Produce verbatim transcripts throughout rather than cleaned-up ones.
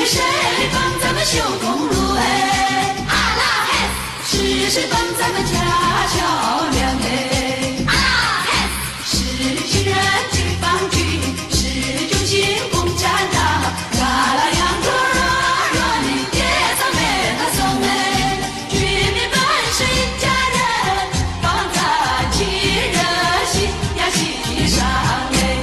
谁帮咱们修公路哎？阿拉嘿！是谁帮咱们架桥梁哎？阿拉嘿！是军人解放军，是中心共产党，阿拉扬州热热的爹咱们他送哎，军民本是一家人，帮咱亲热心呀心上哎。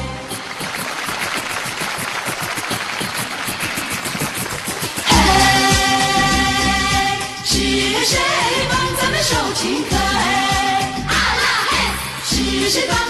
是谁帮咱们受请客哎？阿拉嘿！是谁帮